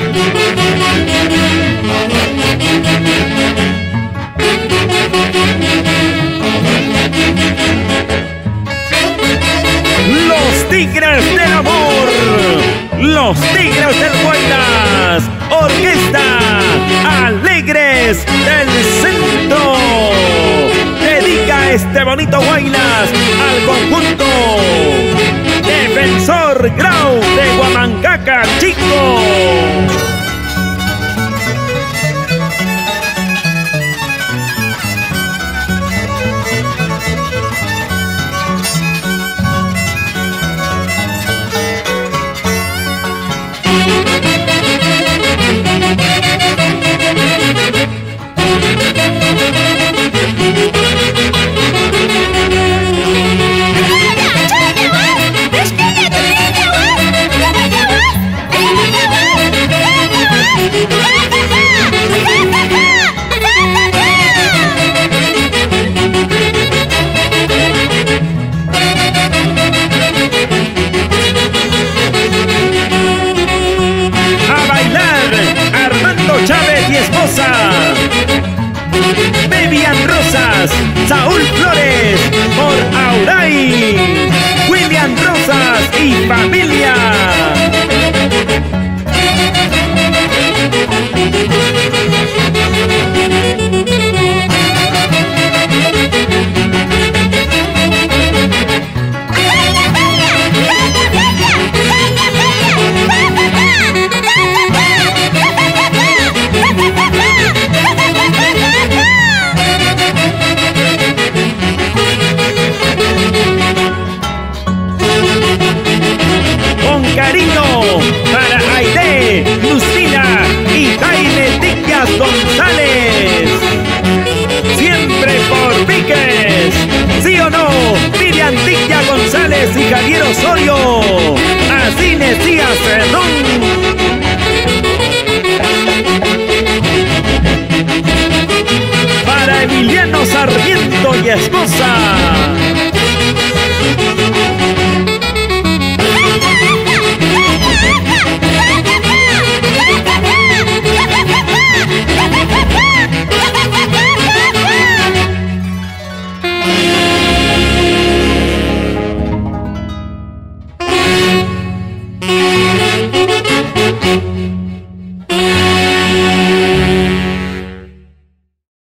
Los Tigres del Amor, los Tigres del Guaynas, Orquesta Alegres del Centro, dedica este bonito Guaynas al conjunto Defensor Grau de Huamancaca, Chico. Bebian Rosas, Saúl Flores, por Auray, William Rosas y familia. Cariño para Aide, Lucina y Jaime Tiquias González. Siempre por Piques, ¿sí o no? Miriam Tiquia González y Javier Osorio. Así decía Cerdón.